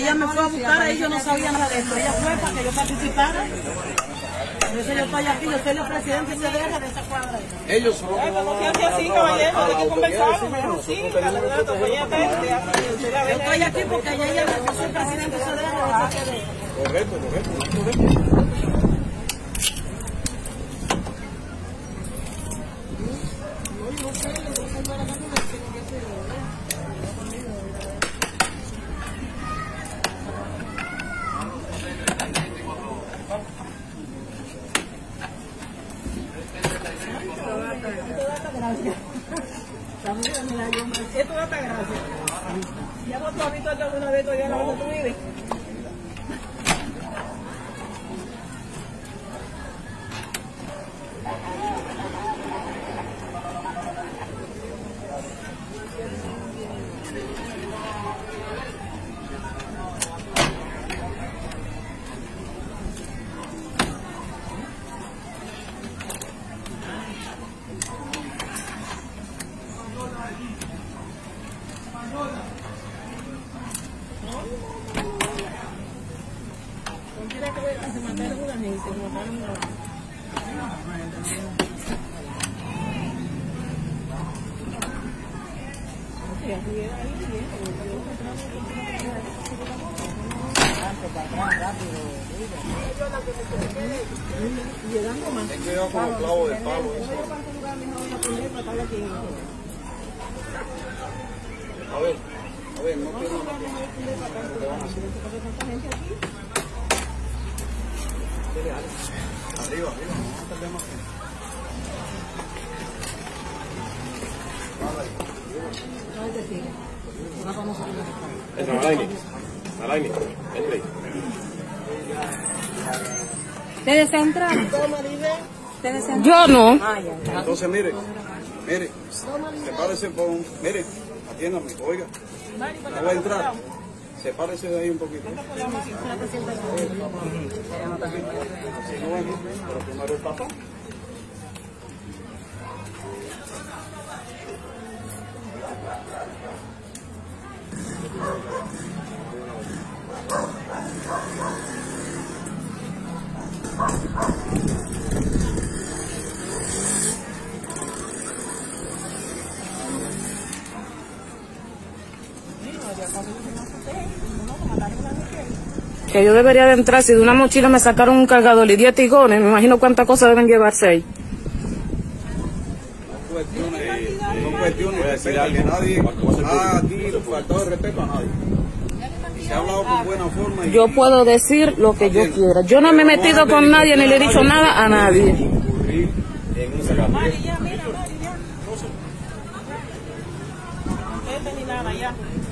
ella me fue a buscar, ahí yo no sabía nada de esto. Ella fue para que yo participara. Por eso yo estoy aquí, yo soy la presidenta y se deja de esa cuadra. Ellos son los que van a así, caballero, hay que conversar. Sí, yo estoy aquí porque ella me fue presidenta y se deja de esa cuadra. Correcto, correcto. Esto da gracia. Ya vos has visto esto alguna vez todavía donde tú vives. Ten cuidado con los clavos del palo. A ver, no quiero lo que van a hacer. Arriba, no tardemos más. Alaini, entre. ¿Ustedes entran? Yo no. Entonces, mire, sepárese con, mire, atiéndame, oiga, no va a entrar, sepárese de ahí un poquito. Si no va a entrar, pero primero el papá. Que yo debería de entrar, si de una mochila me sacaron un cargador y 10 tigones, me imagino cuántas cosas deben llevarse ahí. No cuestiones de respeto, que nadie aquí faltó de respeto a nadie. Se ha hablado con buena forma. Yo puedo decir lo que yo quiera. Yo no me he metido con nadie ni le he dicho nada a nadie. En un sacato. Mari, ya, mira, Mari, ya. No sé. Ni nada, ya.